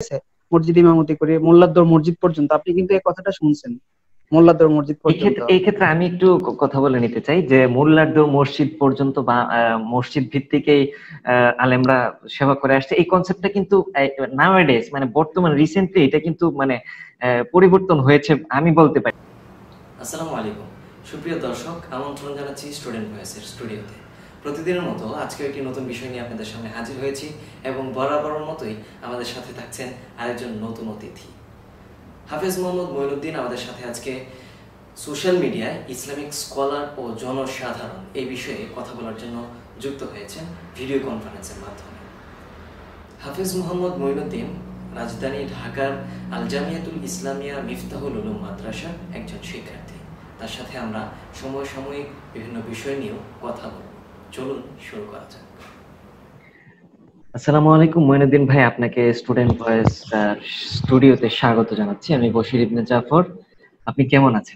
আছে, মসজিদ ইমামতি করি মোল্লাদ্দর মসজিদ পর্যন্ত। আপনি কিন্তু এই কথাটা শুনছেন, মোল্লাদ্দর মসজিদ পর্যন্ত। এই ক্ষেত্রে আমি একটু কথা বলে নিতে চাই যে মোল্লারদহ মসজিদ পর্যন্ত বা মসজিদ ভিত্তিক এই আলেমরা সেবা করে আসছে, এই কনসেপ্টটা কিন্তু নাওয়াডেজ মানে বর্তমান রিসেন্টলি এটা কিন্তু মানে পরিবর্তন হয়েছে আমি বলতে পারি। আসসালামু আলাইকুম সুপ্রিয় দর্শক, আমন্ত্রণ জানাচ্ছি স্টুডেন্ট ভয়েসের স্টুডিওতে। প্রতিদিনের মতো আজকেও একটি নতুন বিষয় নিয়ে আপনাদের সামনে হাজির হয়েছি এবং বরাবরের মতোই আমাদের সাথে থাকছেন আরেকজন নতুন অতিথি। হাফেজ মোহাম্মদ মঈনুদ্দিন আমাদের সাথে আজকে সোশ্যাল মিডিয়ায় ইসলামিক স্কলার ও জনসাধারণ এই বিষয়ে কথা বলার জন্য যুক্ত হয়েছেন ভিডিও কনফারেন্সের মাধ্যমে। হাফেজ মোহাম্মদ মঈনুদ্দিন রাজধানী ঢাকার আল জামিয়াতুল ইসলামিয়া মিফতাহুল উলুম মাদ্রাসার একজন শিক্ষার্থী। তার সাথে আমরা সমসাময়িক বিভিন্ন বিষয় নিয়েও কথা বলব। চলুন শুরু করা যাক। আসসালামু আলাইকুম মঈনুদ্দিন ভাই, আপনাকে স্টুডেন্ট ভয়েস স্টুডিওতে স্বাগত জানাচ্ছি। আমি বশির ইবনে জাফর, আপনি কেমন আছেন?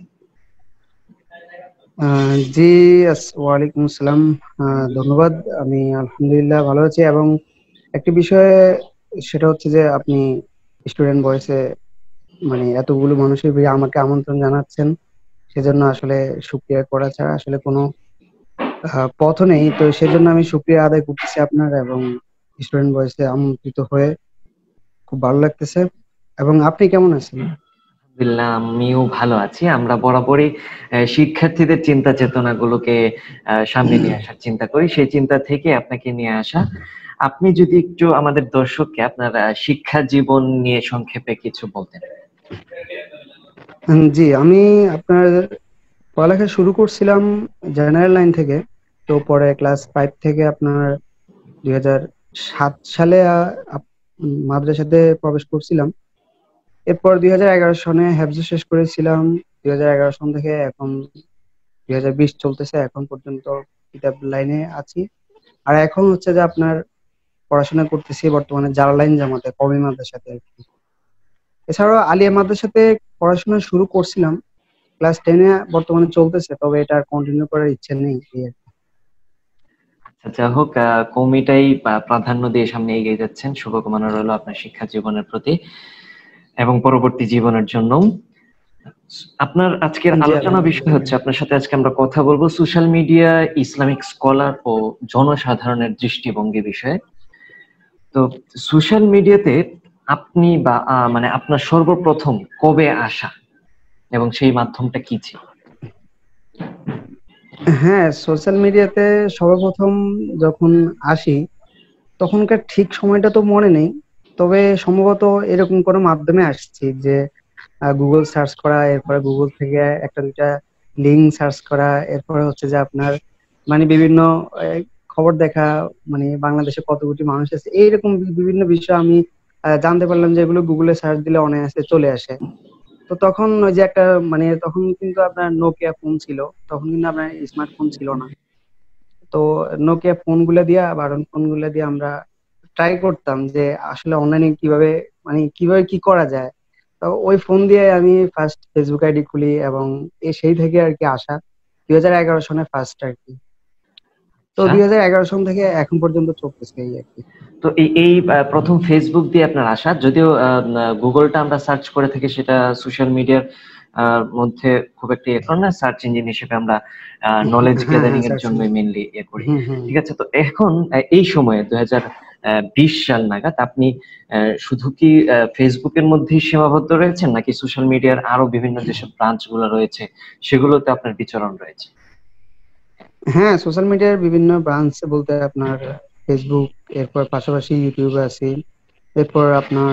জি, ওয়ালাইকুম আসসালাম। ধন্যবাদ। আমি আলহামদুলিল্লাহ ভালো আছি, এবং একটি বিষয়ে সেটা হচ্ছে যে আপনি স্টুডেন্ট ভয়েসে মানে এতগুলো মানুষের ভিড়ে আমাকে আমন্ত্রণ জানাচ্ছেন, সেজন্য আসলে শুকরিয়া করা ছাড়া আসলে কোনো পথ নেই। তো সেজন্য আমি শুকরিয়া আদায় করতেছি আপনার, এবং স্টুডেন্ট ভয়েসে আমন্ত্রিত হয়ে খুব ভালো লাগতেছে। এবং আপনি কেমন আছেন? আলহামদুলিল্লাহ, আমিও ভালো আছি। আমরা বরাবরই শিক্ষার্থীদের চিন্তা চেতনা গুলোকে সামনে নিয়ে আসার চিন্তা করি, সেই চিন্তা থেকে আপনাকে নিয়ে আসা। আপনি যদি একটু আমাদের দর্শককে আপনার শিক্ষা জীবন নিয়ে সংক্ষেপে কিছু বলতেন। জি, আমি আপনার পড়ালেখা শুরু করছিলাম জেনারেল লাইন থেকে। তো পরে ক্লাস 5 থেকে আপনার 2007 সালে মাদ্রাসাতে প্রবেশ করছিলাম। এরপর 2011 সনে হেফজ শেষ করেছিলাম। 2011 সন থেকে এখন 2020 চলতেছে, এখন পর্যন্ত কিতাব লাইনে আছি। আর এখন হচ্ছে যে আপনার পড়াশোনা করতেছি বর্তমানে জালালাইন জামাতে, কওমি মাদ্রাসাতে আর কি। এছাড়াও আলিয়া মাদ্রাসাতে পড়াশোনা শুরু করছিলাম ক্লাস 10-এ, বর্তমানে চলতেছে, তবে এটা কন্টিনিউ করার ইচ্ছে নেই এই আর কি। আচ্ছা হোক, কৌমিটাই প্রাধান্য দিয়ে সামনে এগিয়ে যাচ্ছেন। শুভকামনা রইল আপনার শিক্ষা জীবনের প্রতি এবং পরবর্তী জীবনের জন্য। আপনার আজকের জি, আলোচনা বিষয় আলহামদুলিল্লাহ। হচ্ছে, আপনার সাথে আজকে আমরা কথা বলবো সোশ্যাল মিডিয়া, ইসলামিক স্কলার ও জনসাধারণের দৃষ্টিভঙ্গি বিষয়ে। তো সোশ্যাল মিডিয়াতে আপনি বা মানে আপনার সর্বপ্রথম কবে আসা এবং সেই মাধ্যমটা কি ছিল? হ্যাঁ, সোশ্যাল মিডিয়াতে সর্বপ্রথম যখন আসি তখনকার ঠিক সময়টা তো মনে নেই, তবে সম্ভবত এরকম কোনো মাধ্যমে আসছি যে গুগল সার্চ করা, এরপরে গুগল থেকে একটা দুইটা লিঙ্ক সার্চ করা, এরপরে হচ্ছে যে আপনার মানে বিভিন্ন আহ, খবর দেখা, মানে বাংলাদেশে কত কোটি মানুষ আছে এইরকম বিভিন্ন বিষয় আমি জানতে পারলাম, যে এগুলো গুগলে সার্চ দিলে অনায়াসে চলে আসে। তো তখন ওই যে একটা মানে তখন কিন্তু আপনার নোকিয়া ফোন ছিল, তখন কিন্তু আপনার স্মার্টফোন ছিল না। তো নোকিয়া ফোন গুলা দিয়া, বাটন ফোন গুলা দিয়ে আমরা ট্রাই করতাম যে আসলে অনলাইনে কিভাবে মানে কিভাবে কি করা যায়। তো ওই ফোন দিয়ে আমি ফার্স্ট ফেসবুক আইডি খুলি, এবং সেই থেকে আর কি আসা 2011 সনে ফার্স্ট আর কি। তো আচ্ছা, 2011 সন থেকে এখন পর্যন্ত চলতেছে এই আর কি। তো এই এই প্রথম ফেসবুক দিয়ে আপনার আসা, যদিও গুগলটা আমরা সার্চ করে থাকি, সেটা সোশ্যাল মিডিয়ার মধ্যে খুব একটা ইয়ে করে না, সার্চ ইঞ্জিন হিসেবে আমরা নলেজ হ্যাঁ, গ্যাদারিং হ্যাঁ, এর স্যার জন্য শুনছি। মেইনলি ইয়ে করি। হুম, হুম। ঠিক আছে, তো এখন এই সময়ে 2020 সাল নাগাদ আপনি শুধু কি ফেসবুকের মধ্যেই সীমাবদ্ধ রয়েছেন, নাকি সোশ্যাল মিডিয়ার আরো বিভিন্ন যেসব ব্রাঞ্চ গুলো রয়েছে সেগুলোতে আপনার বিচরণ রয়েছে? হ্যাঁ, সোশ্যাল মিডিয়ার বিভিন্ন ব্রাঞ্চ বলতে আপনার ফেসবুক, এরপর পাশাপাশি ইউটিউবে আছি, এরপর আপনার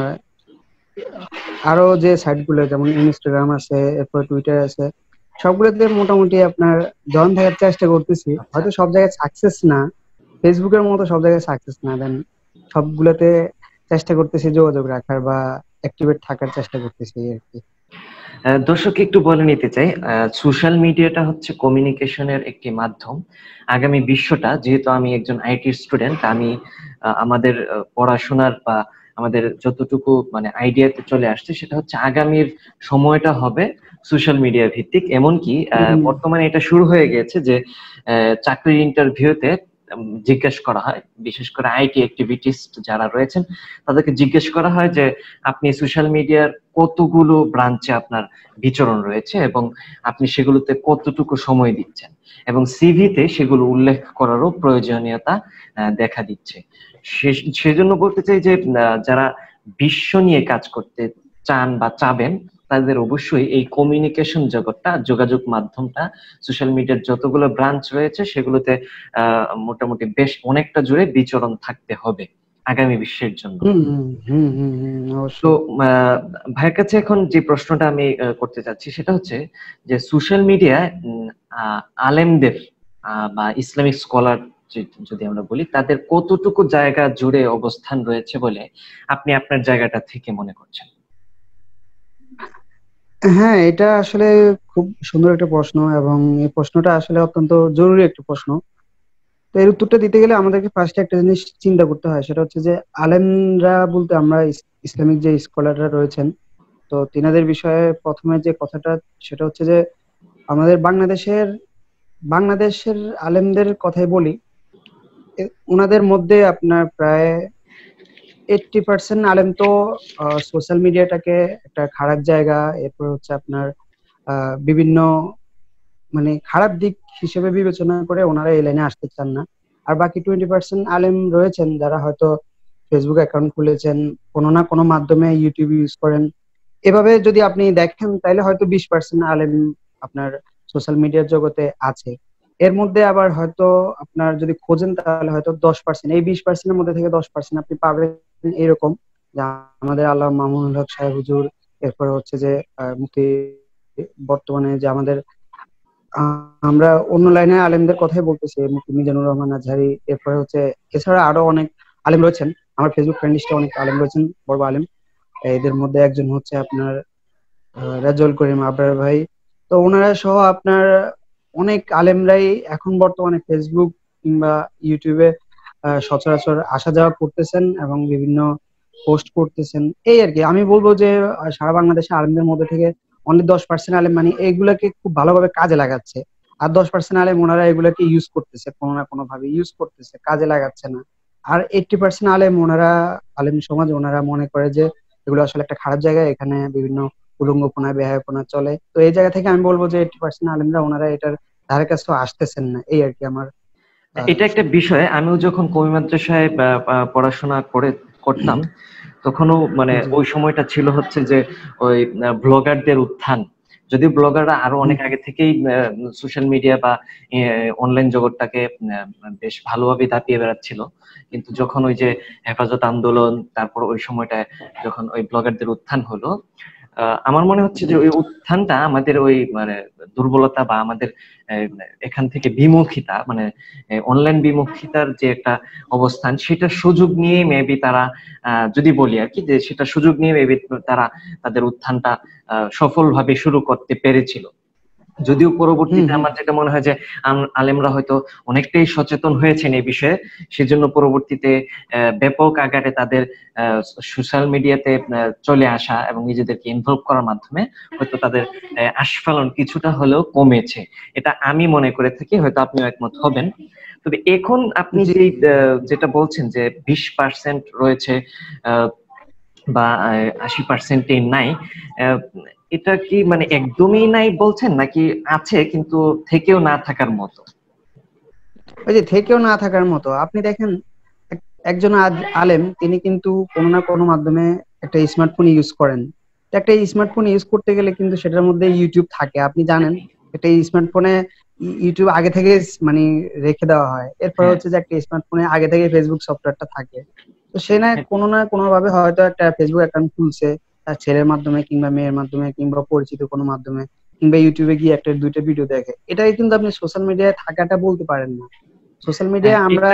আরো যে সাইট গুলো যেমন ইনস্টাগ্রাম আছে, এরপর টুইটার আছে, সবগুলোতে মোটামুটি আপনার জয়েন থাকার চেষ্টা করতেছি। আচ্ছা, হয়তো সব জায়গায় সাকসেস না, ফেসবুকের মতো সব জায়গায় সাকসেস না, দেন সবগুলোতে চেষ্টা করতেছি যোগাযোগ রাখার বা অ্যাক্টিভেট থাকার চেষ্টা করতেছি এই আর কি। দর্শককে একটু বলে নিতে চাই, সোশ্যাল মিডিয়াটা হচ্ছে কমিউনিকেশনের একটি মাধ্যম। আগামী বিশ্বটা, যেহেতু আমি একজন আইটি স্টুডেন্ট, আমি আমাদের পড়াশোনার বা আমাদের যতটুকু মানে আইডিয়াতে চলে আসছে, সেটা হচ্ছে আগামীর সময়টা হবে সোশ্যাল মিডিয়া ভিত্তিক। এমনকি হুম, বর্তমানে এটা শুরু হয়ে গেছে যে চাকরির ইন্টারভিউতে জিজ্ঞেস করা হয়, বিশেষ করে আইটি অ্যাক্টিভিটিস্ট যারা রয়েছেন তাদেরকে জিজ্ঞেস করা হয় যে আপনি সোশ্যাল মিডিয়ার কতগুলো ব্রাঞ্চে আপনার বিচরণ রয়েছে এবং আপনি সেগুলোতে কতটুকু সময় দিচ্ছেন, এবং সিভিতে সেগুলো উল্লেখ করারও প্রয়োজনীয়তা দেখা দিচ্ছে। সেজন্য বলতে চাই যে যারা বিশ্ব নিয়ে কাজ করতে চান বা চাবেন তাদের অবশ্যই এই কমিউনিকেশন জগৎটা, যোগাযোগ মাধ্যমটা, সোশ্যাল মিডিয়ার যতগুলো ব্রাঞ্চ রয়েছে সেগুলোতে মোটামুটি বেশ অনেকটা জুড়ে বিচরণ থাকতে হবে আগামী বিশ্বের জন্য। তো ভাইয়ের কাছে এখন যে প্রশ্নটা আমি করতে চাচ্ছি সেটা হচ্ছে যে সোশ্যাল মিডিয়ায় আলেমদের বা ইসলামিক স্কলার যদি আমরা বলি তাদের কতটুকু জায়গা জুড়ে অবস্থান রয়েছে বলে আপনি আপনার জায়গাটা থেকে মনে করছেন? হ্যাঁ, এটা আসলে খুব সুন্দর একটা প্রশ্ন এবং এই প্রশ্নটা আসলে অত্যন্ত জরুরি একটা প্রশ্ন। তো এর উত্তরটা দিতে গেলে আমাদেরকে ফার্স্টে একটা জিনিস চিন্তা করতে হয়, সেটা হচ্ছে যে আলেমরা বলতে আমরা ইসলামিক যে স্কলাররা রয়েছেন, তো তিনাদের বিষয়ে প্রথমে যে কথাটা সেটা হচ্ছে যে আমাদের বাংলাদেশের আলেমদের কথাই বলি। ওনাদের মধ্যে আপনার প্রায় 80% আলেম তো সোশ্যাল মিডিয়াটাকে একটা খারাপ জায়গা, এরপর হচ্ছে আপনার বিভিন্ন মানে খারাপ দিক হিসেবে বিবেচনা করে ওনারা এই লাইনে আসতে চান না। আর বাকি 20% আলেম রয়েছেন যারা হয়তো ফেসবুক অ্যাকাউন্ট খুলেছেন, কোনো না কোনো মাধ্যমে ইউটিউব ইউজ করেন। এভাবে যদি আপনি দেখেন তাহলে হয়তো 20% আলেম আপনার সোশ্যাল মিডিয়ার জগতে আছে। এর মধ্যে আবার হয়তো আপনার যদি খোঁজেন তাহলে হয়তো 10%, এই 20%-এর মধ্যে থেকে 10% আপনি পাবেন এরকম, যে আমাদের আল্লাহ মামুনুল হক সাহেব হুজুর, এরপরে হচ্ছে যে মুফতি বর্তমানে যে আমাদের আমরা অন্য লাইনে আলেমদের কথাই বলতেছি, মুফতি মিজানুর রহমান আজহারি, এরপরে হচ্ছে এছাড়া আরো অনেক আলেম রয়েছেন। আমার ফেসবুক ফ্রেন্ড লিস্টে অনেক আলেম রয়েছেন, বড় আলেম। এদের মধ্যে একজন হচ্ছে আপনার রাজউল করিম আবরার ভাই। তো ওনারা সহ আপনার অনেক আলেমরাই এখন বর্তমানে ফেসবুক কিংবা ইউটিউবে সচরাচর আসা যাওয়া করতেছেন এবং বিভিন্ন পোস্ট করতেছেন। এই আর কি আমি বলবো যে সারা বাংলাদেশে আলেমদের মধ্যে থেকে অনলি 10% আলেম মানে এইগুলাকে খুব ভালোভাবে কাজে লাগাচ্ছে, আর 10% আলেম ওনারা এগুলাকে ইউজ করতেছে, কোনো না কোনো ভাবে ইউজ করতেছে, কাজে লাগাচ্ছে না। আর 80% আলেম ওনারা, আলেম সমাজ ওনারা মনে করে যে এগুলো আসলে একটা খারাপ জায়গা, এখানে বিভিন্ন উলঙ্গপনা বেহায়াপনা চলে। তো এই জায়গা থেকে আমি বলবো যে 80% আলেমরা ওনারা এটার ধারে কাছেও আসতেছেন না। এই আর কি আমার এটা একটা বিষয়। আমিও যখন কওমি মাদ্রাসায় পড়াশোনা করতাম তখনও মানে জি ওই সময়টা ছিল হচ্ছে যে ওই ব্লগারদের উত্থান। যদিও ব্লগাররা আরো অনেক আগে থেকেই সোশ্যাল মিডিয়া বা অনলাইন জগৎটাকে বেশ ভালোভাবে দাপিয়ে বেড়াচ্ছিল, কিন্তু যখন ওই যে হেফাজত আন্দোলন, তারপর ওই সময়টায় যখন ওই ব্লগারদের উত্থান হলো, আমার মনে হচ্ছে যে ওই উত্থানটা আমাদের ওই মানে দুর্বলতা বা আমাদের এখান থেকে বিমুখিতা, মানে অনলাইন বিমুখিতার যে একটা অবস্থান, সেটা সুযোগ নিয়ে মেবি তারা যদি বলি আর কি, যে সেটা সুযোগ নিয়ে মেবি তারা তাদের উত্থানটা সফলভাবে শুরু করতে পেরেছিল। যদিও পরবর্তীতে আমার যেটা মনে হয় যে আলেমরা হয়তো অনেকটাই সচেতন হয়েছেন এই বিষয়ে, সেজন্য পরবর্তীতে ব্যাপক আকারে তাদের সোশ্যাল মিডিয়াতে চলে আসা এবং নিজেদেরকে ইনভলভ করার মাধ্যমে হয়তো তাদের আস্ফালন কিছুটা হলেও কমেছে, এটা আমি মনে করে থাকি। হয়তো আপনিও একমত হবেন। তবে এখন আপনি যেটা বলছেন যে 20% রয়েছে বা 80% নাই, এটা কি মানে একদমই নাই বলছেন নাকি আছে কিন্তু থেকেও না থাকার মতো? ওই যে থেকেও না থাকার মতো, আপনি দেখেন একজন আলেম তিনি কিন্তু কোনো না কোনো মাধ্যমে একটা স্মার্টফোন ইউজ করেন। একটা স্মার্টফোন ইউজ করতে গেলে কিন্তু সেটার মধ্যে ইউটিউব থাকে, আপনি জানেন। একটা স্মার্টফোনে ইউটিউব আগে থেকে মানে রেখে দেওয়া হয়। এরপর হচ্ছে যে একটা স্মার্টফোনে আগে থেকে ফেসবুক সফটওয়্যারটা থাকে। তো সে না কোনো ভাবে হয়তো একটা ফেসবুক অ্যাকাউন্ট খুলছে, তার ছেলের মাধ্যমে কিংবা মেয়ের মাধ্যমে কিংবা পরিচিত কোনো মাধ্যমে, কিংবা ইউটিউবে গিয়ে একটা দুইটা ভিডিও দেখে। এটাই কিন্তু আপনি সোশ্যাল মিডিয়ায় থাকাটা বলতে পারেন না। সোশ্যাল মিডিয়ায় আমরা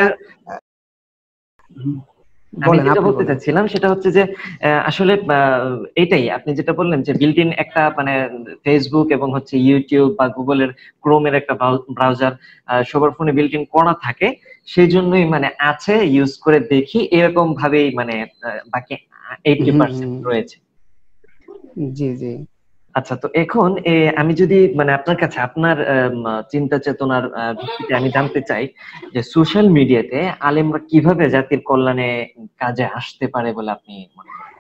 আমি বলেন, যেটা আপনি বলতে বলেন। চাচ্ছিলাম সেটা হচ্ছে যে আসলে এটাই আপনি যেটা বললেন যে বিল্ট ইন একটা মানে ফেসবুক এবং হচ্ছে ইউটিউব বা গুগলের ক্রোমের একটা ব্রাউজার সবার ফোনে বিল্ট ইন করা থাকে, সেই জন্যই মানে আছে, ইউজ করে দেখি এরকম ভাবেই মানে বাকি 80% রয়েছে। জি জি। আচ্ছা, তো এখন আমি যদি মানে আপনার কাছে আপনার চিন্তা চেতনার ভিত্তিতে আমি জানতে চাই যে সোশ্যাল মিডিয়াতে আলেমরা কিভাবে জাতির কল্যাণে কাজে আসতে পারে বলে আপনি মনে করেন?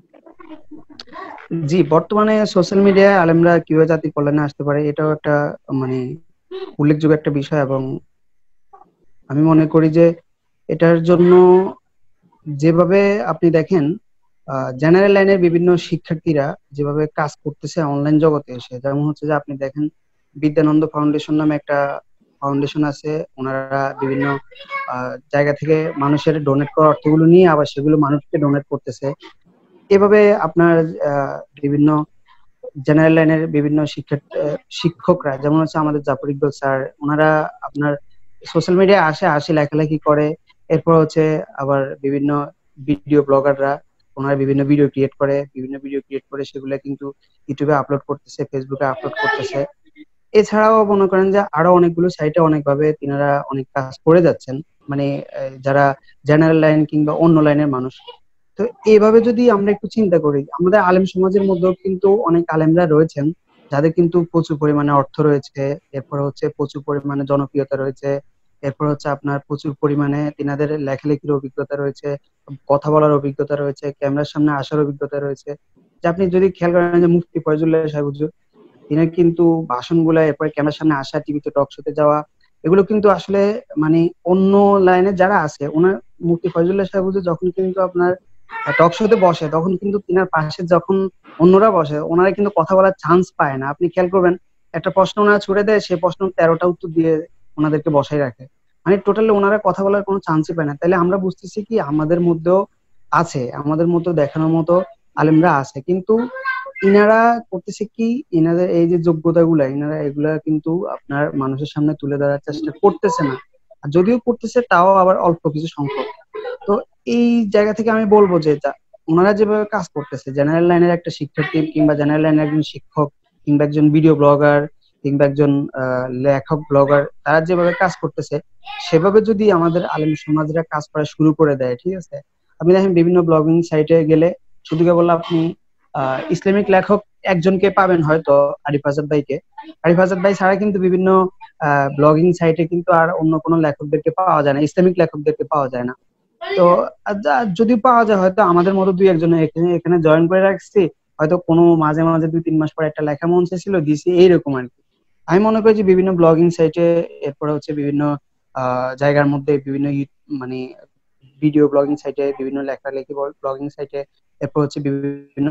জি, বর্তমানে সোশ্যাল মিডিয়ায় আলেমরা কিভাবে জাতির কল্যাণে আসতে পারে এটাও একটা মানে উল্লেখযোগ্য একটা বিষয়, এবং আমি মনে করি যে এটার জন্য যেভাবে আপনি দেখেন জেনারেল লাইনের বিভিন্ন শিক্ষার্থীরা যেভাবে কাজ করতেছে অনলাইন জগতে এসে, যেমন হচ্ছে যে আপনি দেখেন বিদ্যানন্দ ফাউন্ডেশন নামে একটা ফাউন্ডেশন আছে। ওনারা বিভিন্ন জায়গা থেকে মানুষের ডোনেট করা অর্থগুলো নিয়ে আবার সেগুলো মানুষকে ডোনেট করতেছে। এভাবে আপনার বিভিন্ন জেনারেল লাইনের বিভিন্ন শিক্ষকরা, যেমন হচ্ছে আমাদের জাফর ইকবাল স্যার, ওনারা আপনার সোশ্যাল মিডিয়ায় আসে লেখালেখি করে। এরপর হচ্ছে আবার বিভিন্ন ভিডিও ব্লগাররা, ওনারা বিভিন্ন ভিডিও ক্রিয়েট করে সেগুলো কিন্তু ইউটিউবে আপলোড করতেছে, ফেসবুকে আপলোড করতেছে। এছাড়াও মনে করেন যে আরো অনেকগুলো সাইটে অনেকভাবে তিনারা অনেক কাজ করে যাচ্ছেন, মানে যারা জেনারেল লাইন কিংবা অন্য লাইনের মানুষ। তো এইভাবে যদি আমরা একটু চিন্তা করি, আমাদের আলেম সমাজের মধ্যেও কিন্তু অনেক আলেমরা রয়েছেন যাদের কিন্তু প্রচুর পরিমাণে অর্থ রয়েছে, এরপর হচ্ছে প্রচুর পরিমাণে জনপ্রিয়তা রয়েছে, এরপর হচ্ছে আপনার প্রচুর পরিমাণে তিনাদের লেখালেখির অভিজ্ঞতা রয়েছে, কথা বলার অভিজ্ঞতা রয়েছে, ক্যামেরার সামনে আসার অভিজ্ঞতা রয়েছে। যে আপনি যদি খেয়াল করেন যে মুফতি ফয়জুল্লাহ সাহেব হুজুর, তিনি কিন্তু ভাষণগুলা, এরপরে ক্যামেরার সামনে আসা, টিভিতে টক শোতে যাওয়া, এগুলো কিন্তু আসলে মানে অন্য লাইনে যারা আছে ওনার, মুফতি ফয়জুল্লাহ সাহেব হুজুর যখন কিন্তু আপনার টক শোতে বসে তখন কিন্তু তিনার পাশে যখন অন্যরা বসে ওনারা কিন্তু কথা বলার চান্স পায় না। আপনি খেয়াল করবেন একটা প্রশ্ন ওনারা ছুড়ে দেয়, সেই প্রশ্ন 13টা উত্তর দিয়ে ওনাদেরকে বসাই রাখে, মানে টোটালি ওনারা কথা বলার কোনো চান্সই পায় না। তাহলে আমরা বুঝতেছি কি আমাদের মধ্যেও আছে, আমাদের মতো দেখানোর মতো আলেমরা আছে, কিন্তু ইনারা করতেছে কি, ইনাদের এই যে যোগ্যতা গুলা ইনারা এগুলা কিন্তু আপনার মানুষের সামনে তুলে ধরার চেষ্টা করতেছে না। আর যদিও করতেছে তাও আবার অল্প কিছু সংখ্যক। তো এই জায়গা থেকে আমি বলবো যে ওনারা যেভাবে কাজ করতেছে, জেনারেল লাইনের একটা শিক্ষার্থী কিংবা জেনারেল লাইনের একজন শিক্ষক কিংবা একজন ভিডিও ব্লগার কিংবা একজন লেখক ব্লগার, তারা যেভাবে কাজ করতেছে সেভাবে যদি আমাদের আলেম সমাজরা কাজ করা শুরু করে দেয়, ঠিক আছে। আপনি দেখেন বিভিন্ন ব্লগিং সাইটে গেলে শুধু কেবল আপনি ইসলামিক লেখক একজনকে পাবেন হয়তো, আরিফ আজাদ ভাইকে। আরিফ আজাদ ভাই ছাড়া কিন্তু বিভিন্ন ব্লগিং সাইটে কিন্তু আর অন্য কোনো লেখকদেরকে পাওয়া যায় না, ইসলামিক লেখকদেরকে পাওয়া যায় না। তো যদি পাওয়া যায় হয়তো আমাদের মতো দুই একজন এখানে এখানে জয়েন করে রাখছি, হয়তো কোনো মাঝে মাঝে 2-3 মাস পর একটা লেখা মঞ্চে ছিল দিছি, এইরকম আর কি। আমি মনে করি যে বিভিন্ন ব্লগিং সাইটে, এরপরে হচ্ছে বিভিন্ন জায়গার মধ্যে বিভিন্ন মানে ভিডিও ব্লগিং সাইটে, বিভিন্ন লেখালেখি ব্লগিং সাইটে, এরপর হচ্ছে বিভিন্ন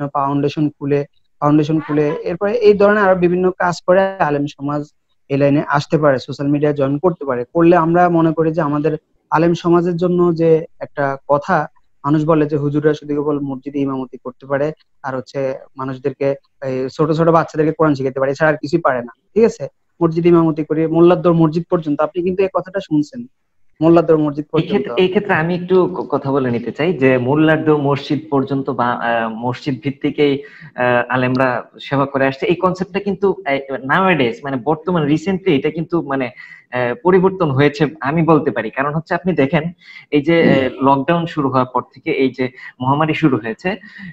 ফাউন্ডেশন খুলে এরপরে এই ধরনের আরো বিভিন্ন কাজ করে আলেম সমাজ এই লাইনে আসতে পারে, সোশ্যাল মিডিয়া জয়েন করতে পারে। করলে আমরা মনে করি যে আমাদের আলেম সমাজের জন্য যে একটা কথা মানুষ বলে যে হুজুররা শুধু কেবল মসজিদে ইমামতি করতে পারে আর হচ্ছে মানুষদেরকে, এই ছোট ছোট বাচ্চাদেরকে কোরআন শিখাতে পারে, এছাড়া আর কিছুই পারে না, ঠিক আছে। মসজিদ ইমামতি করে মোল্লাদ্দর মসজিদ পর্যন্ত, আপনি কিন্তু এই কথাটা শুনছেন, মোল্লাদ্দর মসজিদ পর্যন্ত। এই ক্ষেত্রে আমি একটু কথা বলে নিতে চাই যে মোল্লারদহ মসজিদ পর্যন্ত বা মসজিদ ভিত্তিক এই আলেমরা সেবা করে আসছে, এই কনসেপ্টটা কিন্তু নাওয়াডেজ মানে বর্তমান রিসেন্টলি এটা কিন্তু মানে পরিবর্তন হয়েছে আমি বলতে পারি। কারণ হচ্ছে আপনি দেখেন এই যে লকডাউন শুরু হওয়ার পর থেকে এই যে মহামারী শুরু হয়েছে,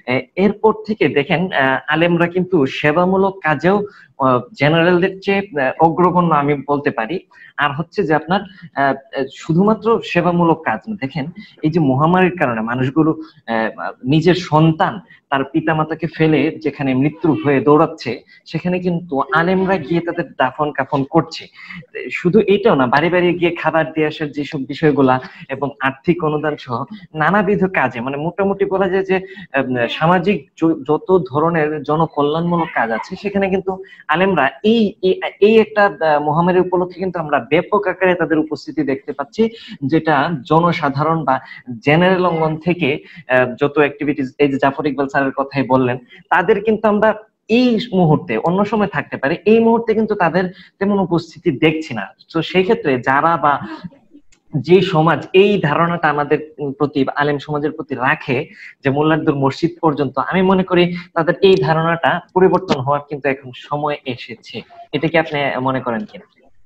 এরপর থেকে দেখেন আলেমরা কিন্তু সেবামূলক কাজেও জেনারেলদের চেয়ে অগ্রগণ্য আমি বলতে পারি। আর হচ্ছে যে আপনার শুধুমাত্র সেবামূলক কাজ না, দেখেন এই যে মহামারীর কারণে মানুষগুলো নিজের সন্তান তার পিতামাতাকে ফেলে যেখানে মৃত্যুর হয়ে দৌড়াচ্ছে, সেখানে কিন্তু আলেমরা গিয়ে তাদের দাফন কাফন করছে। শুধু এটাও না, বাড়ি বাড়ি গিয়ে খাবার দিয়ে আসার যেসব বিষয়গুলা এবং আর্থিক অনুদান সহ নানাবিধ কাজে, মানে মোটামুটি বলা যায় যে সামাজিক যত ধরনের জনকল্যাণমূলক কাজ আছে সেখানে কিন্তু আলেমরা এই এই একটা মহামারীর উপলক্ষে কিন্তু আমরা ব্যাপক আকারে তাদের উপস্থিতি দেখতে পাচ্ছি, যেটা জনসাধারণ বা জেনারেল অঙ্গন থেকে যত অ্যাক্টিভিটিস, এই যে জাফর ইকবাল স্যারের কথাই বললেন, তাদের কিন্তু আমরা এই মুহূর্তে, অন্য সময় থাকতে পারে, এই মুহূর্তে কিন্তু তাদের তেমন উপস্থিতি দেখছি না। তো সেই ক্ষেত্রে যারা বা যে সমাজ এই ধারণাটা আমাদের প্রতি, আলেম সমাজের প্রতি রাখে যে মোল্লারদহ মসজিদ পর্যন্ত, আমি মনে করি তাদের এই ধারণাটা পরিবর্তন হওয়ার কিন্তু এখন সময় এসেছে। এটা কি আপনি মনে করেন কিনা?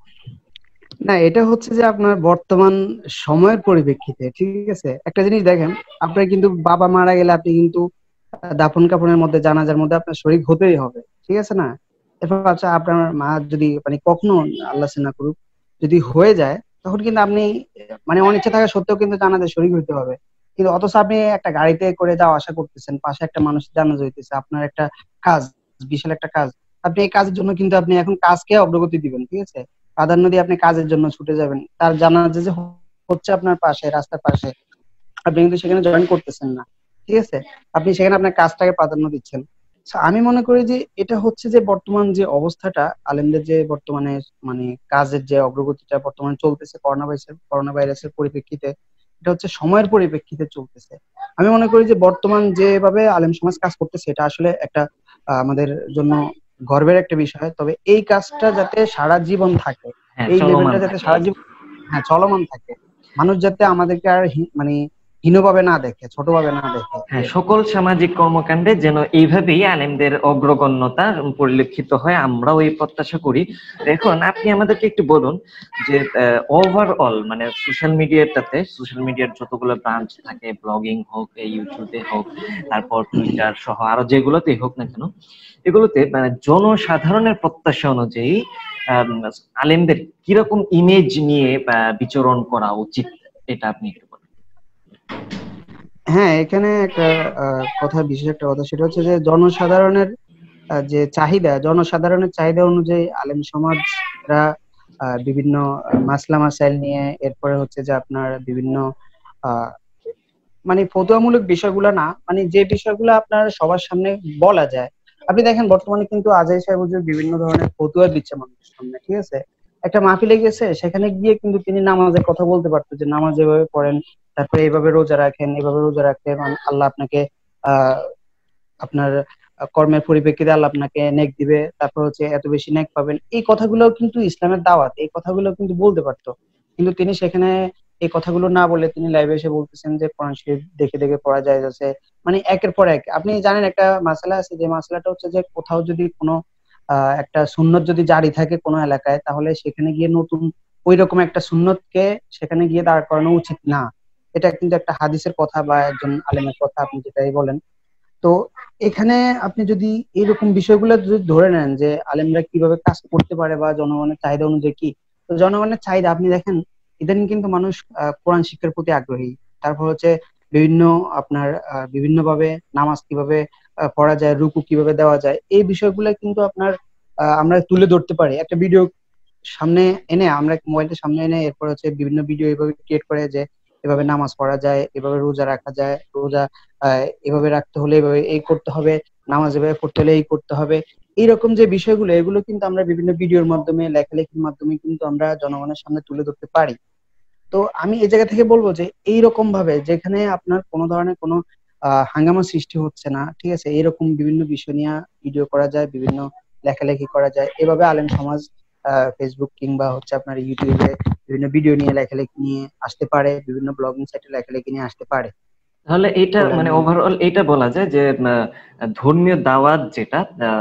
না, এটা হচ্ছে যে আপনার বর্তমান সময়ের পরিপ্রেক্ষিতে, ঠিক আছে। একটা জিনিস দেখেন, আপনার কিন্তু বাবা মারা গেলে আপনি কিন্তু দাফন কাফনের মধ্যে, জানাজার মধ্যে আপনার শরীক হতেই হবে। ঠিক আছে না? এরপর আচ্ছা আপনার মা যদি মানে কখনো আল্লাহ না করুক যদি হয়ে যায়, তখন কিন্তু আপনি মানে অনিচ্ছা থাকা সত্ত্বেও কিন্তু জানাজা শরীক হইতে হবে। কিন্তু অথচ আপনি একটা গাড়িতে করে যাওয়া আসা করতেছেন, পাশে একটা মানুষ জানাজা হইতেছে, আপনার একটা কাজ, বিশাল একটা কাজ। আপনি এই কাজের জন্য কিন্তু আপনি এখন কাজকে অগ্রগতি দিবেন, ঠিক আছে? প্রাধান্য দিয়ে আপনি কাজের জন্য ছুটে যাবেন। তার জানাজা যে হচ্ছে আপনার পাশে, রাস্তার পাশে, আপনি কিন্তু সেখানে জয়েন করতেছেন না, ঠিক আছে? আপনি সেখানে আপনার কাজটাকে প্রাধান্য দিচ্ছেন। So, আমি মনে করি যে এটা হচ্ছে যে বর্তমান যে অবস্থাটা আলেমদের যে বর্তমানে মানে কাজের যে অগ্রগতিটা বর্তমানে চলতেছে করোনা ভাইরাসের পরিপ্রেক্ষিতে, এটা হচ্ছে সময়ের পরিপ্রেক্ষিতে চলতেছে। আমি মনে করি যে বর্তমান যেভাবে আলেম সমাজ কাজ করতেছে এটা আসলে একটা আমাদের জন্য গর্বের একটা বিষয়। তবে এই কাজটা যাতে সারা জীবন থাকে, হ্যাঁ, এই চলমান লেভেলটা যাতে থাকে। সারা জীবন হ্যাঁ চলমান থাকে, মানুষ যাতে আমাদেরকে আর মানে হীনভাবে না দেখে, ছোটভাবে না দেখে। হ্যাঁ, সকল সামাজিক কর্মকাণ্ডে যেন এইভাবেই আলেমদের অগ্রগণ্যতা পরিলক্ষিত হয়, আমরাও এই প্রত্যাশা করি। এখন আপনি আমাদেরকে একটু বলুন যে ওভারঅল মানে সোশ্যাল মিডিয়ার যতগুলো ব্রাঞ্চ থাকে, ব্লগিং হোক, ইউটিউবে হোক, তারপর টুইটার সহ আরো যেগুলোতেই হোক না কেন, এগুলোতে মানে জনসাধারণের প্রত্যাশা অনুযায়ী আম, আলেমদের কিরকম ইমেজ নিয়ে বিচরণ করা উচিত, এটা আপনি একটু বলুন। হ্যাঁ, এখানে একটা বিশেষ একটা কথা, সেটা হচ্ছে যে জনসাধারণের যে চাহিদা, জনসাধারণের চাহিদা অনুযায়ী আলেম সমাজরা বিভিন্ন মাসলা মাসাইল নিয়ে, এরপরে হচ্ছে যে আপনার বিভিন্ন আহ মানে ফতুয়ামূলক বিষয়গুলো না, মানে যে বিষয়গুলো আপনার সবার সামনে বলা যায়। আপনি দেখেন বর্তমানে কিন্তু আজাই সাহেব হুজুর বিভিন্ন ধরনের ফতুয়া দিচ্ছে মানুষের সামনে, ঠিক আছে? একটা মাহফিলে গেছে, সেখানে গিয়ে কিন্তু তিনি নামাজের কথা বলতে পারতো যে নামাজ এভাবে পড়েন, তারপরে এইভাবে রোজা রাখেন, এভাবে রোজা রাখলে আল্লাহ আপনাকে আহ আপনার কর্মের পরিপ্রেক্ষিতে আল্লাহ আপনাকে নেক দিবে, তারপর হচ্ছে এত বেশি নেক পাবেন। এই কথাগুলো কিন্তু ইসলামের দাওয়াত, এই কথাগুলো কিন্তু বলতে পারতো। কিন্তু তিনি সেখানে এই কথাগুলো না বলে তিনি লাইভে এসে বলতেছেন যে কোরআন শরীফ দেখে দেখে পড়া যায় যাচ্ছে। মানে একের পর এক আপনি জানেন একটা মাসালা আছে, যে মাসালাটা হচ্ছে যে কোথাও যদি কোনো একটা সুন্নত যদি জারি থাকে কোনো এলাকায়, তাহলে সেখানে গিয়ে নতুন ওই রকম একটা সুন্নতকে সেখানে গিয়ে দাঁড় করানো উচিত না। এটা কিন্তু একটা হাদিসের কথা বা একজন আলেমের কথা, আপনি যেটাই বলেন। তো এখানে আপনি যদি এরকম বিষয়গুলো যদি ধরে নেন যে আলেমরা কিভাবে কাজ করতে পারে বা জনগণের চাহিদা অনুযায়ী কি, তো জনগণের চাহিদা আপনি দেখেন ইদানিং কিন্তু মানুষ কোরআন শিক্ষার প্রতি আগ্রহী। তারপর হচ্ছে বিভিন্ন আপনার বিভিন্ন ভাবে নামাজ কিভাবে পড়া যায়, রুকু কিভাবে দেওয়া যায়, এই বিষয়গুলো কিন্তু আপনার আমরা তুলে ধরতে পারি একটা ভিডিও সামনে এনে, আমরা মোবাইলটা সামনে এনে, এরপর হচ্ছে বিভিন্ন ভিডিও এভাবে ক্রিয়েট করে যে এভাবে নামাজ পড়া যায়, এভাবে রোজা রাখা যায়, রোজা এভাবে রাখতে হলে এভাবে এই করতে হবে, নামাজ এভাবে পড়তে হলে এই করতে হবে। এইরকম যে বিষয়গুলো, এগুলো কিন্তু আমরা বিভিন্ন ভিডিওর মাধ্যমে, লেখালেখির মাধ্যমে কিন্তু আমরা জনগণের সামনে তুলে ধরতে পারি। তো আমি এই জায়গা থেকে বলবো যে এইরকম ভাবে যেখানে আপনার কোনো ধরনের কোনো হাঙ্গামা সৃষ্টি হচ্ছে না, ঠিক আছে, এরকম বিভিন্ন বিষয় নিয়ে ভিডিও করা যায়, বিভিন্ন লেখালেখি করা যায়, এভাবে আলেম সমাজ ফেসবুক কিংবা হচ্ছে আপনার ইউটিউবে বিভিন্ন ভিডিও নিয়ে লেখালেখি নিয়ে আসতে পারে, বিভিন্ন ব্লগিং সাইটে লেখালেখি নিয়ে আসতে পারে তাহলে এটা বলে আমি মানে মনে করি। ওভারঅল এটা বলা যায় যে ধর্মীয় দাওয়াত যেটা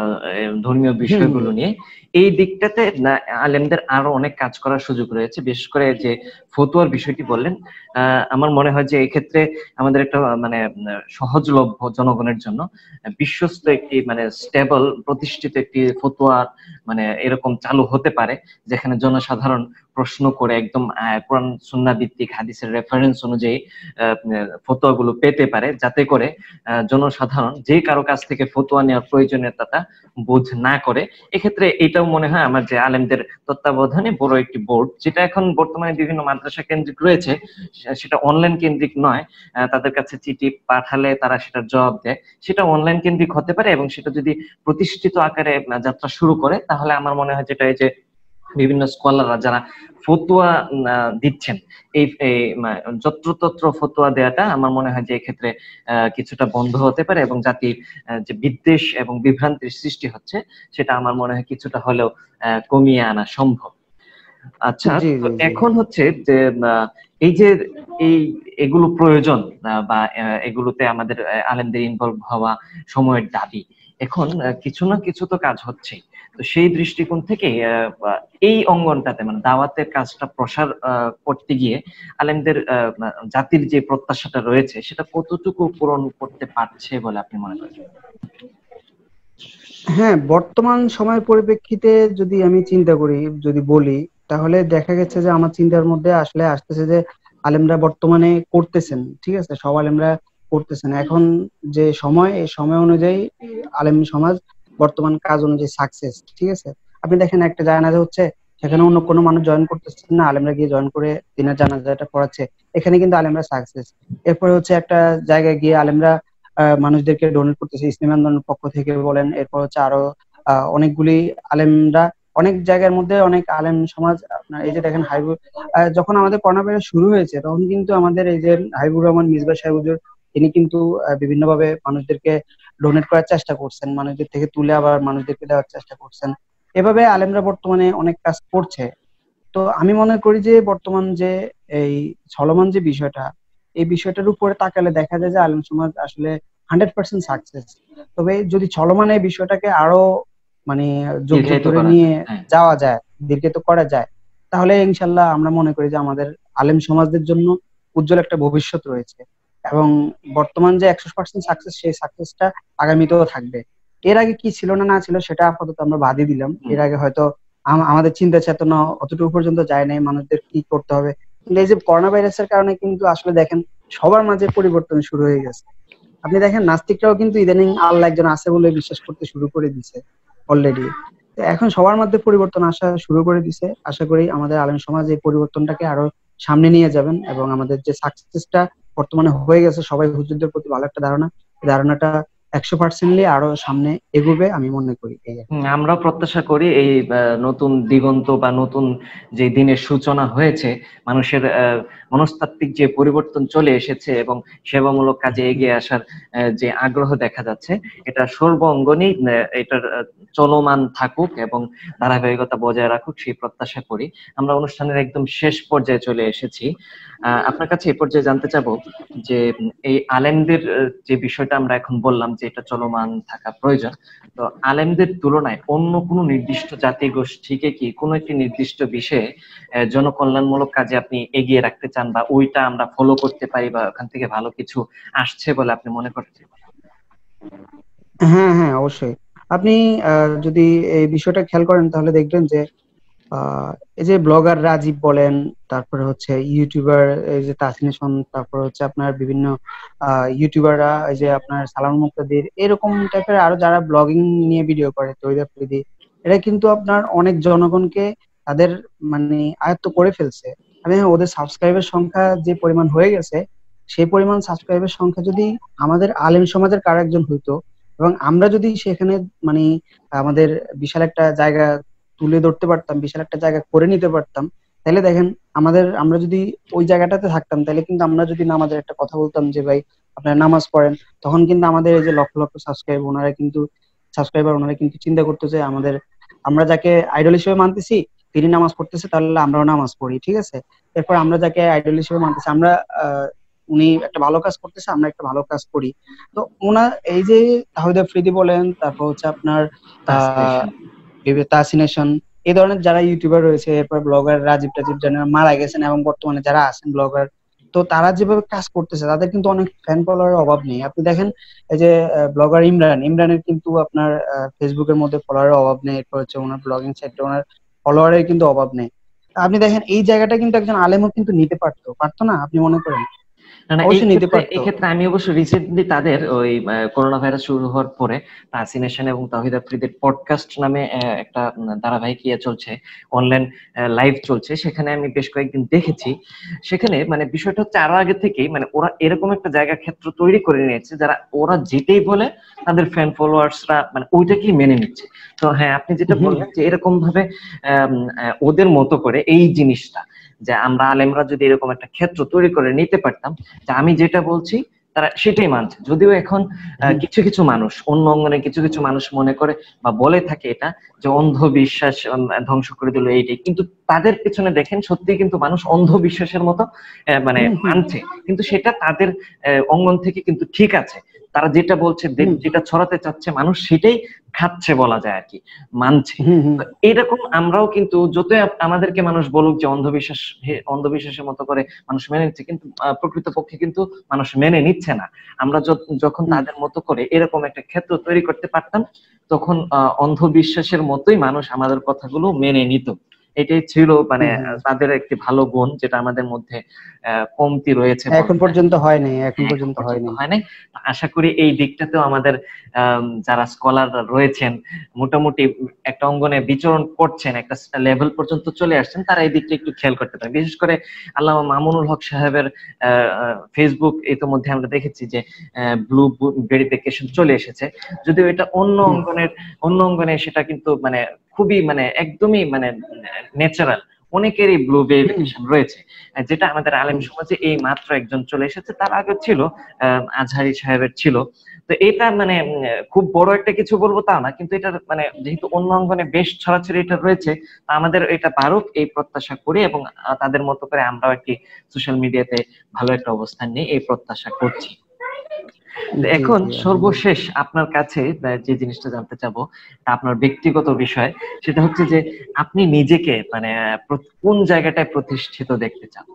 ধর্মীয় হম হম। বিষয়গুলো নিয়ে এই দিকটাতে আলেমদের আরো অনেক কাজ করার সুযোগ রয়েছে, বিশেষ করে যে ফতুয়ার বিষয়টি বললেন। আমার মনে হয় যে এক্ষেত্রে আমাদের একটা মানে সহজলভ্য জনগণের জন্য বিশ্বস্ত একটি মানে স্টেবল প্রতিষ্ঠিত একটি ফতুয়ার মানে এরকম চালু হতে পারে, যেখানে জনসাধারণ প্রশ্ন করে একদম কোরআন সুন্নাহ ভিত্তিক হাদিসের রেফারেন্স অনুযায়ী ফতোয়াগুলো পেতে পারে, যাতে করে জনসাধারণ যে কারো কাছ থেকে ফতোয়া নেওয়ার প্রয়োজনীয়তাটা বোধ না করে। এক্ষেত্রে এটাও মনে হয় আমার যে আলেমদের তত্ত্বাবধানে বড় একটি বোর্ড, যেটা এখন বর্তমানে বিভিন্ন মাদ্রাসা কেন্দ্রিক রয়েছে, সেটা অনলাইন কেন্দ্রিক নয়, তাদের কাছে চিঠি পাঠালে তারা সেটার জবাব দেয়, সেটা অনলাইন কেন্দ্রিক হতে পারে। এবং সেটা যদি প্রতিষ্ঠিত আকারে যাত্রা শুরু করে, তাহলে আমার মনে হয় যেটা এই যে বিভিন্ন স্কলাররা যারা ফতুয়া দিচ্ছেন, এই যত্রতত্র ফতুয়া দেওয়াটা আমার মনে হয় যে এক্ষেত্রে কিছুটা বন্ধ হতে পারে, এবং জাতির যে বিদ্বেষ এবং বিভ্রান্তির সৃষ্টি হচ্ছে সেটা আমার মনে হয় কিছুটা হলেও কমিয়ে আনা সম্ভব। আচ্ছা, জি তো জি জি। এখন হচ্ছে যে এই যে এই এগুলো প্রয়োজন বা এগুলোতে আমাদের আলেমদের ইনভলভ হওয়া সময়ের দাবি, এখন কিছু না কিছু তো কাজ হচ্ছে। তো সেই দৃষ্টিকোণ থেকে এই অঙ্গনটাতে মানে দাওয়াতের কাজটা প্রসার করতে গিয়ে আলেমদের জাতির যে প্রত্যাশাটা রয়েছে সেটা কতটুকু পূরণ করতে পারছে বলে আপনি মনে করেন? হ্যাঁ, বর্তমান সময়ের পরিপ্রেক্ষিতে যদি আমি চিন্তা করি, যদি বলি, তাহলে দেখা গেছে যে আমার চিন্তার মধ্যে আসলে আসতেছে যে আলেমরা বর্তমানে করতেছেন, ঠিক আছে, সব আলেমরা করতেছেন এখন যে সময়, এই সময় অনুযায়ী আলেম সমাজ বর্তমান কাজ অনুযায়ী সাকসেস, ঠিক আছে। আপনি দেখেন একটা জানাজা হচ্ছে, সেখানে অন্য কোনো মানুষ জয়েন করতেছেন না, আলেমরা গিয়ে জয়েন করে দিনের জানাজাটা পড়াচ্ছে, এখানে কিন্তু আলেমরা সাকসেস। এরপরে হচ্ছে একটা জায়গায় গিয়ে আলেমরা মানুষদেরকে ডোনেট করতেছে, ইসলামী আন্দোলনের পক্ষ থেকে বলেন, এরপর হচ্ছে আরো অনেকগুলি আলেমরা, অনেক জায়গার মধ্যে অনেক আলেম সমাজ আপনার এই যে দেখেন হাইবুর, যখন আমাদের করোনা ভাইরাস শুরু হয়েছে তখন কিন্তু আমাদের এই যে হাবিবুর রহমান মিসবা সাহেব হুজুর, তিনি কিন্তু বিভিন্নভাবে মানুষদেরকে ডোনেট করার চেষ্টা করছেন, মানুষদের থেকে তুলে আবার মানুষদেরকে দেওয়ার চেষ্টা করছেন। এভাবে আলেমরা বর্তমানে অনেক কাজ করছে। তো আমি মনে করি যে বর্তমান যে এই চলমান যে বিষয়টা, এই বিষয়টার উপরে তাকালে দেখা যায় যে আলেম সমাজ আসলে 100% সাকসেস। তবে যদি চলমান এই বিষয়টাকে আরো মানে যুগ যুগ দীর্ঘায়িত ধরে করা নিয়ে যায়। হ্যাঁ, যাওয়া যায়, দীর্ঘায়িত করা যায়, তাহলে ইনশাল্লাহ আমরা মনে করি যে আমাদের আলেম সমাজদের জন্য উজ্জ্বল একটা ভবিষ্যৎ রয়েছে। এবং বর্তমান যে 100% সাকসেস, সেই সাকসেসটা আগামীতেও থাকবে। এর আগে কি ছিল না না ছিল সেটা আপাতত আমরা বাদই দিলাম, হুম। এর আগে হয়তো আমাদের চিন্তা চেতনা অতটুকু পর্যন্ত যায় নাই মানুষদের কি করতে হবে। কিন্তু এই যে করোনা ভাইরাসের কারণে কিন্তু আসলে দেখেন সবার মাঝে পরিবর্তন শুরু হয়ে গেছে। আপনি দেখেন নাস্তিকরাও কিন্তু ইদানিং আল্লাহ একজন আছে বলে বিশ্বাস করতে শুরু করে দিছে অলরেডি। এখন সবার মধ্যে পরিবর্তন আসা শুরু করে দিছে, আশা করি আমাদের আলেম সমাজ এই পরিবর্তনটাকে আরো সামনে নিয়ে যাবেন এবং আমাদের যে সাকসেসটা বর্তমানে হয়ে গেছে, সবাই হুজুরদের প্রতি ভালো একটা ধারণা, এই ধারণাটা 100% আরো সামনে এগোবে আমি মনে করি। এই আর কি। আমরা প্রত্যাশা করি এই নতুন দিগন্ত বা নতুন যে দিনের সূচনা হয়েছে, মানুষের মনস্তাত্ত্বিক যে পরিবর্তন চলে এসেছে এবং সেবামূলক কাজে এগিয়ে আসার যে আগ্রহ দেখা যাচ্ছে, এটা সর্ব অঙ্গনেই এটার চলমান থাকুক এবং ধারাবাহিকতা বজায় রাখুক, সেই প্রত্যাশা করি। আমরা অনুষ্ঠানের একদম শেষ পর্যায়ে চলে এসেছি। আপনার কাছে এই পর্যায়ে জানতে চাবো যে এই আলেমদের যে বিষয়টা আমরা এখন বললাম যে এটা চলমান থাকা প্রয়োজন, তো আলেমদের তুলনায় অন্য কোনো নির্দিষ্ট জাতি গোষ্ঠীকে কি কোনো একটি নির্দিষ্ট বিষয়ে জনকল্যাণমূলক কাজে আপনি এগিয়ে রাখতে চান, বা ওইটা আমরা ফলো করতে পারি, বা ওখান থেকে ভালো কিছু আসছে বলে আপনি মনে করছেন? হ্যাঁ হ্যাঁ, অবশ্যই। আপনি যদি এই বিষয়টা খেয়াল করেন তাহলে দেখবেন যে আহ এই যে ব্লগার রাজীব বলেন, তারপরে হচ্ছে ইউটিউবার এই যে তাসনিশন, তারপর হচ্ছে আপনার বিভিন্ন ইউটিউবাররা, এই যে আপনার সালাম মুক্তাদির, এরকম টাইপের আরো যারা ব্লগিং নিয়ে ভিডিও করে, তৈরি আফ্রিদি, এরা কিন্তু আপনার অনেক জনগণকে তাদের মানে আয়ত্ত করে ফেলছে। আমি ওদের সাবস্ক্রাইবের সংখ্যা যে পরিমাণ হয়ে গেছে, সেই পরিমাণ সাবস্ক্রাইবের সংখ্যা যদি আমাদের আলেম সমাজের কারো একজন হইতো এবং আমরা যদি সেখানে মানে আমাদের বিশাল একটা জায়গা তুলে ধরতে পারতাম, বিশাল একটা জায়গা করে নিতে পারতাম, তাহলে দেখেন আমরা যদি ওই জায়গাটাতে থাকতাম, তাহলে কিন্তু আমরা যদি নামাজের একটা কথা বলতাম যে ভাই আপনারা নামাজ পড়েন, তখন কিন্তু আমাদের এই যে লক্ষ লক্ষ সাবস্ক্রাইবার ওনারা কিন্তু চিন্তা করতো যে আমরা যাকে আইডল হিসেবে মানতেছি তিনি নামাজ পড়তেছে, তাহলে আমরাও নামাজ পড়ি, ঠিক আছে। এরপর আমরা যাকে আইডল হিসেবে মানতেছি, উনি একটা ভালো কাজ করতেছে, আমরা একটা ভালো কাজ করি। তো এই যে তাহিদ আফ্রিদি বলেন, তারপর হচ্ছে আপনার আহ ট্রান্সলেশন। তাসিনেশন, এই ধরনের যারা ইউটিউবার রয়েছে, এরপর ব্লগার রাজীব টাজীব যারা মারা গেছেন এবং বর্তমানে যারা আছেন ব্লগার, তো তারা যেভাবে কাজ করতেছে তাদের কিন্তু অনেক ফ্যান ফলোয়ারের অভাব নেই। আপনি দেখেন এই যে ব্লগার ইমরানের কিন্তু আপনার ফেসবুকের মধ্যে ফলোয়ারের অভাব নেই, এরপর হচ্ছে ওনার ব্লগিং সাইটে ওনার ফলোয়ারের কিন্তু অভাব নেই। আপনি দেখেন এই জায়গাটা কিন্তু একজন আলেমও কিন্তু নিতে পারতো, পারতো না? আপনি মনে করেন না না, এই অবশ্যই নিতে ক্ষেত্রে পারতো। আমি অবশ্য রিসেন্টলি তাদের ওই করোনা ভাইরাস শুরু হওয়ার পরে তাসিনেশন এবং তাহিদ আফ্রিদির পডকাস্ট নামে একটা ধারাবাহিক ইয়ে চলছে, অনলাইন লাইভ চলছে, সেখানে আমি বেশ কয়েকদিন দেখেছি। সেখানে মানে বিষয়টা হচ্ছে আরো আগে থেকেই মানে ওরা এরকম একটা জায়গা ক্ষেত্র তৈরি করে নিয়েছে, যারা ওরা যেটাই বলে তাদের ফ্যান ফলোয়ার্সরা মানে ওইটাকেই মেনে নিচ্ছে। তো হ্যাঁ, আপনি যেটা হুম বললেন যে এরকম ভাবে ওদের মতো করে এই জিনিসটা, যে আমরা আলেমরা যদি এরকম একটা ক্ষেত্র তৈরি করে নিতে পারতাম, যে আমি যেটা বলছি তারা সেটাই মানছে। যদিও এখন হুম কিছু কিছু মানুষ, অন্য অঙ্গনে কিছু কিছু মানুষ মনে করে বা বলে থাকে এটা যে অন্ধবিশ্বাস ধ্বংস করে দিল এইটাই, কিন্তু তাদের পেছনে দেখেন সত্যি কিন্তু মানুষ অন্ধবিশ্বাসের মতো মানে হুম হুম মানছে, কিন্তু সেটা তাদের অঙ্গন থেকে কিন্তু ঠিক আছে। তারা যেটা বলছে, যেটা ছড়াতে চাচ্ছে মানুষ সেটাই খাচ্ছে বলা যায় আর কি, মানছে। এরকম আমরাও কিন্তু যতই আমাদেরকে মানুষ বলুক যে অন্ধবিশ্বাসের মতো করে মানুষ মেনে নিচ্ছে, কিন্তু প্রকৃতপক্ষে কিন্তু মানুষ মেনে নিচ্ছে না। আমরা যখন তাদের মতো করে এরকম একটা ক্ষেত্র তৈরি করতে পারতাম, তখন অন্ধবিশ্বাসের মতোই মানুষ আমাদের কথাগুলো মেনে নিত। এটাই ছিল মানে তাদের একটি ভালো গুণ, যেটা আমাদের মধ্যে কমতি রয়েছে, এখন পর্যন্ত হয়নি। আশা করি এই দিকটাতেও আমাদের যারা স্কলাররা রয়েছেন, মোটামুটি একটা অঙ্গনে বিচরণ করছেন, একটা লেভেল পর্যন্ত চলে আসছেন, তারা এই দিকটা একটু খেয়াল করতে পারে। বিশেষ করে আল্লামা মামুনুল হক সাহেবের ফেসবুক ইতিমধ্যে আমরা দেখেছি যে ব্লু ভেরিফিকেশন চলে এসেছে, যদিও এটা অন্য অঙ্গনে সেটা কিন্তু মানে খুবই মানে একদমই মানে ন্যাচারাল, অনেকেরই ব্লু ভেরিফিকেশন রয়েছে, যেটা আমাদের আলেম সমাজে এই মাত্র একজন চলে এসেছে। তার আগে ছিল আজহারি সাহেবের ছিল। তো এটা মানে খুব বড় একটা কিছু বলবো তা না, কিন্তু এটা মানে যেহেতু অন্য অঙ্গনে বেশ ছড়াছড়ি এটা রয়েছে, আমাদের এটা বাড়ুক এই প্রত্যাশা করি, এবং তাদের মতো করে আমরাও একটি সোশ্যাল মিডিয়াতে ভালো একটা অবস্থান নিয়ে এই প্রত্যাশা করছি। এখন সর্বশেষ আপনার কাছে যে জিনিসটা জানতে চাবো, আপনার ব্যক্তিগত বিষয়, সেটা হচ্ছে যে আপনি নিজেকে মানে কোন জায়গাটায় প্রতিষ্ঠিত দেখতে চান?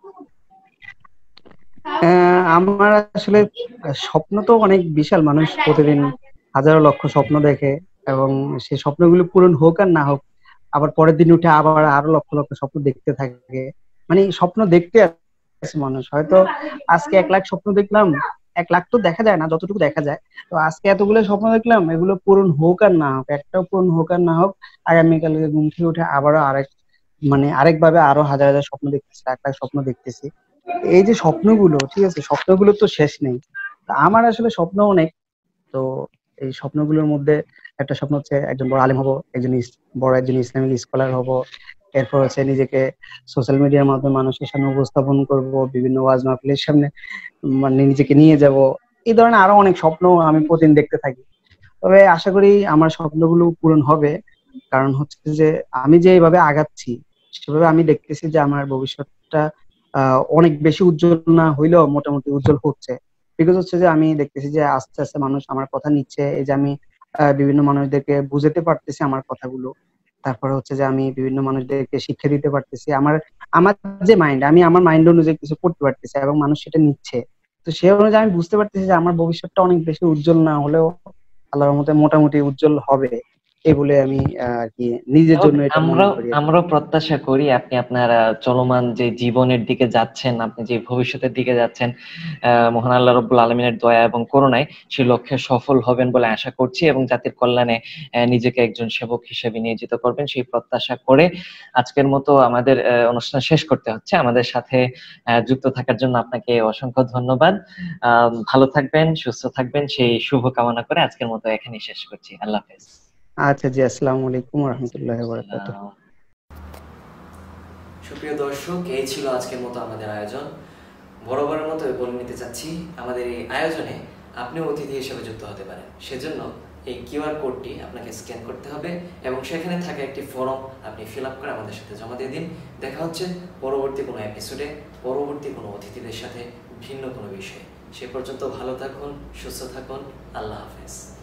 আমার আসলে স্বপ্ন তো অনেক বিশাল, মানুষ প্রতিদিন হাজারো লক্ষ স্বপ্ন দেখে, এবং সেই স্বপ্নগুলো পূরণ হোক আর না হোক, আবার পরের দিন উঠে আবার আরো লক্ষ লক্ষ স্বপ্ন দেখতে থাকে। মানে স্বপ্ন দেখতে আছে মানুষ, হয়তো আজকে 1 লাখ স্বপ্ন দেখলাম, 1 লাখ তো দেখা যায় না, যতটুকু দেখা যায়। তো আজকে এতগুলো স্বপ্ন দেখলাম, এগুলো পূরণ হোক আর না হোক, একটাও পূরণ হোক আর না হোক, আগামীকালকে ঘুম থেকে উঠে আবারও আরেকভাবে আরো হাজার হাজার স্বপ্ন দেখতেছি, 1 লাখ স্বপ্ন দেখতেছি। এই যে স্বপ্নগুলো, ঠিক আছে, স্বপ্নগুলো তো শেষ নেই। আমার আসলে স্বপ্ন অনেক। তো এই স্বপ্নগুলোর মধ্যে একটা স্বপ্ন হচ্ছে একজন বড় আলেম হব, বড় একজন ইসলামিক স্কলার হব। এরপর হচ্ছে নিজেকে সোশ্যাল মিডিয়ার মাধ্যমে মানুষের সামনে উপস্থাপন করব, বিভিন্ন ওয়াজ মাহফিলের সামনে মানে নিজেকে নিয়ে যাব। এই ধরনের আরো অনেক স্বপ্ন আমি প্রতিদিন দেখতে থাকি। তবে আশা করি আমার স্বপ্নগুলো পূরণ হবে, কারণ হচ্ছে যে আমি যে এইভাবে আগাচ্ছি, সেভাবে আমি দেখতেছি যে আমার ভবিষ্যৎটা অনেক বেশি উজ্জ্বল না হইলেও মোটামুটি উজ্জ্বল হচ্ছে। বিকজ হচ্ছে যে আমি দেখতেছি যে আস্তে আস্তে মানুষ আমার কথা নিচ্ছে, এই যে আমি বিভিন্ন মানুষদেরকে বুঝাতে পারতেছি আমার কথাগুলো। তারপরে হচ্ছে যে আমি বিভিন্ন মানুষদেরকে শিক্ষা দিতে পারতেছি, আমার আমার যে মাইন্ড, আমি আমার মাইন্ড অনুযায়ী কিছু করতে পারতেছি, এবং মানুষ সেটা নিচ্ছে। তো সে অনুযায়ী আমি বুঝতে পারতেছি যে আমার ভবিষ্যৎটা অনেক বেশি উজ্জ্বল না হলেও আল্লাহর রহমতে মোটামুটি উজ্জ্বল হবে, এই বলে আমি আর কি নিজের জন্য এটা মনে করি। আমরাও প্রত্যাশা করি আপনি আপনার চলমান যে জীবনের দিকে যাচ্ছেন, আপনি যে ভবিষ্যতের দিকে যাচ্ছেন, মহান আল্লাহ রাব্বুল আলামিনের দয়া এবং করুণায় সেই লক্ষ্যে সফল হবেন বলে আশা করছি, এবং জাতির কল্যাণে নিজেকে একজন সেবক হিসেবে নিয়োজিত করবেন সেই প্রত্যাশা করে আজকের মতো আমাদের অনুষ্ঠান শেষ করতে হচ্ছে। আমাদের সাথে যুক্ত থাকার জন্য আপনাকে অসংখ্য ধন্যবাদ। ভালো থাকবেন, সুস্থ থাকবেন, সেই শুভ কামনা করে আজকের মতো এখানেই শেষ করছি। আল্লাহ হাফেজ। আচ্ছা জি, আসসালামু আলাইকুম ওয়া রাহমাতুল্লাহি ওয়া বারাকাতুহু। সুপ্রিয় দর্শক, এই ছিল আজকের মতো আমাদের আয়োজন। বরাবরের মতো বলে নিতে চাচ্ছি, আমাদের এই আয়োজনে আপনিও অতিথি হিসেবে যুক্ত হতে পারেন। সেজন্য এই কিউআর কোডটি আপনাকে স্ক্যান করতে হবে, এবং সেখানে থাকা একটি ফর্ম আপনি ফিল আপ করে আমাদের সাথে জমা দিয়ে দিন। দেখা হচ্ছে পরবর্তী কোনো এপিসোডে, পরবর্তী কোনো অতিথিদের সাথে ভিন্ন কোনো বিষয়ে। সে পর্যন্ত ভালো থাকুন, সুস্থ থাকুন। আল্লাহ হাফেজ।